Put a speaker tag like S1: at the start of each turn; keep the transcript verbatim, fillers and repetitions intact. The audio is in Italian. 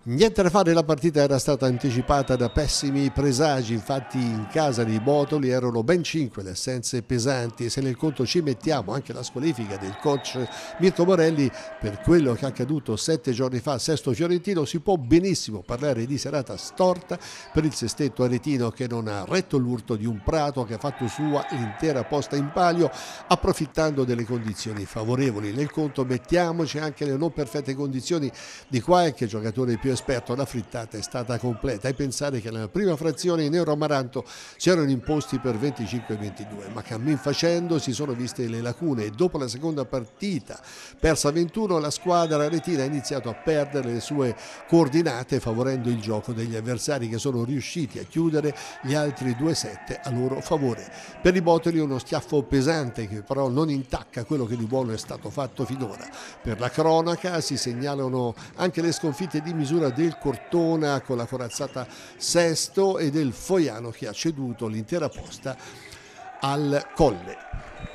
S1: Niente da fare, la partita era stata anticipata da pessimi presagi, infatti in casa di Botoli erano ben cinque le assenze pesanti e se nel conto ci mettiamo anche la squalifica del coach Mirko Morelli per quello che è accaduto sette giorni fa a Sesto Fiorentino, si può benissimo parlare di serata storta per il sestetto aretino che non ha retto l'urto di un Prato che ha fatto sua l'intera posta in palio approfittando delle condizioni favorevoli. Nel conto mettiamoci anche le non perfette condizioni di qualche giocatore più esperto. La frittata è stata completa e pensare che nella prima frazione i Nero Amaranto si erano imposti per venticinque a ventidue, ma cammin facendo si sono viste le lacune e dopo la seconda partita persa a ventuno la squadra aretina ha iniziato a perdere le sue coordinate favorendo il gioco degli avversari che sono riusciti a chiudere gli altri due sette a loro favore. Per i Botoli uno schiaffo pesante che però non intacca quello che di buono è stato fatto finora. Per la cronaca si segnalano anche le sconfitte di misura del Cortona con la corazzata Sesto e del Foiano che ha ceduto l'intera posta al Colle.